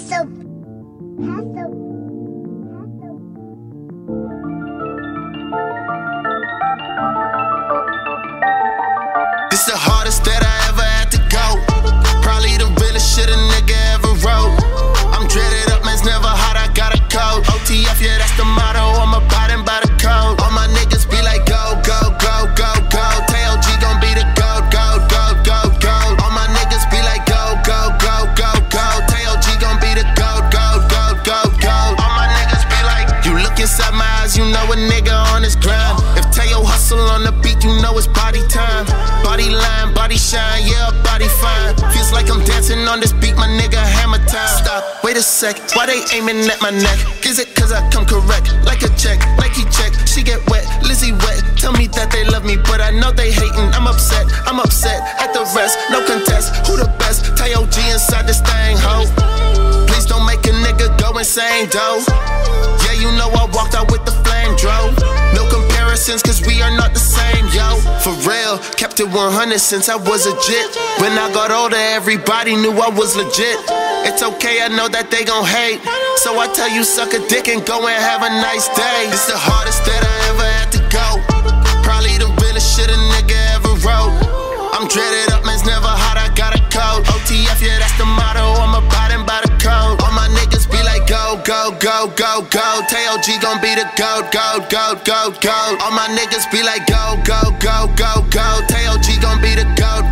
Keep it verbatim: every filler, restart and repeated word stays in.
Paso. Paso. This the hardest that I ever had to go. Probably the realest shit a nigga ever wrote. I'm dreaded up, man's never hot, I got a code. O T F, yeah, that's the motto, I'm abiding by the code. All my niggas be like, go, go, go, go, go. T L G gon' be the goat, goat, goat, goat, goat. All my niggas be like, go, go, go, go, go. T L G gon' be the goat, goat, goat, goat, goat. All my niggas be like, you look inside my eyes, you know a nigga on his grind. If Teo hustle on the beat, you know it's body time. Body line, body shine, yeah, body fine. Feels like I'm dancing on this beat, my nigga, hammer time. Stop, wait a sec, why they aiming at my neck? Is it cause I come correct, like a check, like he check? She get wet, Lizzie wet, tell me that they love me, but I know they hating. I'm upset, I'm upset, at the rest, no contest. Who the best? Teo G inside this thing, ho. Please don't make a nigga go insane, though. Yeah, you know I walked out with the flame drove. No comparisons, cause we are not the same, yo. For real, kept it one hundred since I was a jit. When I got older, everybody knew I was legit. It's okay, I know that they gon' hate, so I tell you suck a dick and go and have a nice day. It's the hardest that I ever had to go. Probably the realest shit a nigga ever wrote. I'm dreaded up, man's never hot, I got a code. O T F, yeah, that's the motto, I'm abiding by the code. All my niggas be like, go, go, go, go, go. T L G gon' be the goat, goat, goat, goat, goat. All my niggas be like, go, go, go, go, go. T L G gon' be the goat,